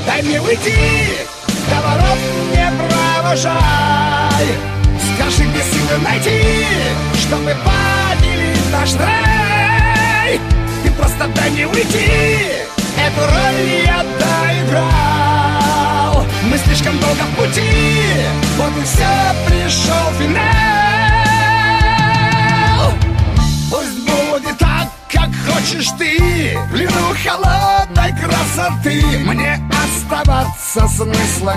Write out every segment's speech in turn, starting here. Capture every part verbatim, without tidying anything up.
дай мне уйти, до ворот не провожай. Скажи, где силы найти, чтобы поделить наш рай. Ты просто дай мне уйти, эту роль я доиграл. Мы слишком долго в пути, вот и все, пришел финал. Пусть будет так, как хочешь ты, в плену холодной красоты. Мне оставаться смысла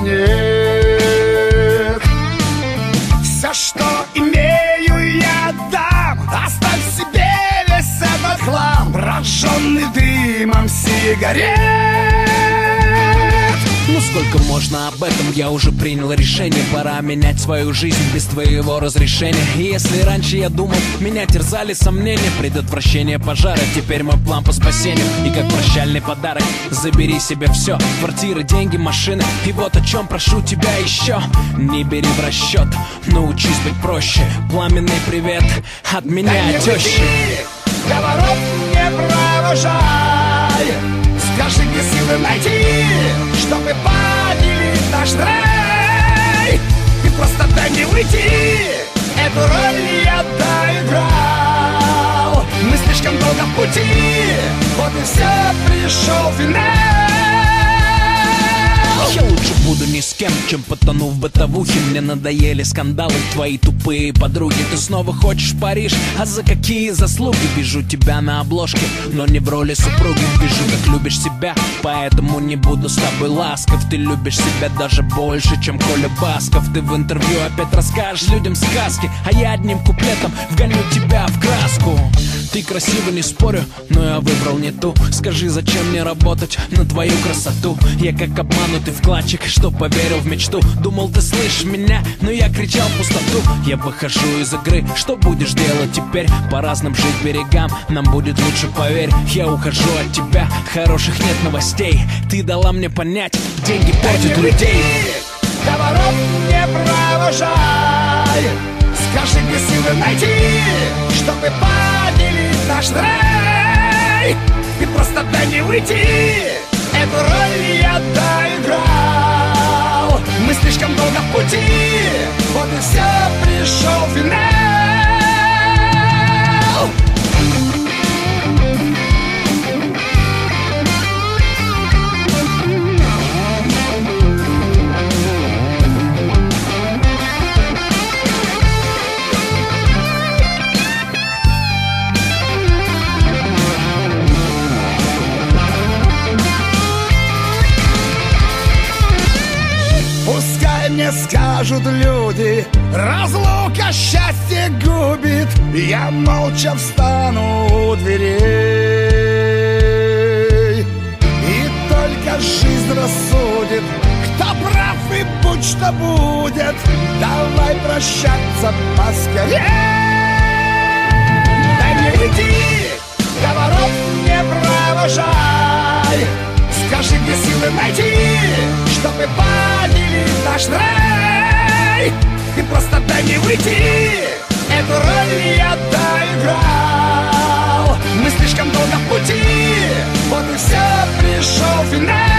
нет. Все, что имею, я отдам. Оставь себе весь этот хлам, прожженный дымом сигарет. Ну сколько можно об этом, я уже принял решение. Пора менять свою жизнь без твоего разрешения. И если раньше я думал, меня терзали сомнения, предотвращение пожара, теперь мой план по спасению. И как прощальный подарок забери себе все: квартиры, деньги, машины. И вот о чем прошу тебя еще: не бери в расчет, научись быть проще. Пламенный привет от меня, теща. До ворот не провожай. Скажи, где силы найти, чтобы поделить наш рай. Ты просто дай мне уйти, эту роль я доиграл. Мы слишком долго в пути, вот и все, пришел финал. Я лучше буду ни с кем, чем потону в бытовухе. Мне надоели скандалы, твои тупые подруги. Ты снова хочешь Париж, а за какие заслуги? Вижу тебя на обложке, но не в роли супруги. Вижу, как любишь себя, поэтому не буду с тобой ласков. Ты любишь себя даже больше, чем Коля Басков. Ты в интервью опять расскажешь людям сказки, а я одним куплетом вгоню тебя в краску. Ты красива, не спорю, но я выбрал не ту. Скажи, зачем мне работать на твою красоту? Я как обманутый вкладчик, что поверил в мечту. Думал, ты слышишь меня, но я кричал в пустоту. Я выхожу из игры, что будешь делать теперь? По разным жить берегам, нам будет лучше, поверь. Я ухожу от тебя, хороших нет новостей. Ты дала мне понять, деньги портят людей. До ворот не провожай. Скажи, где силы найти, чтобы поделить наш рай. Ты просто дай мне уйти, эту роль я доиграл. Мы слишком долго в пути, вот и все, пришел финал. Мне скажут люди, разлука счастье губит. Я молча встану у дверей, и только жизнь рассудит, кто прав и будь что будет. Давай прощаться поскорей. Дай мне уйти, до ворот не провожай. Скажи, где силы найти, чтобы поделить наш рай. Ты просто дай мне уйти, эту роль я доиграл. Мы слишком долго в пути, вот и все, пришел финал.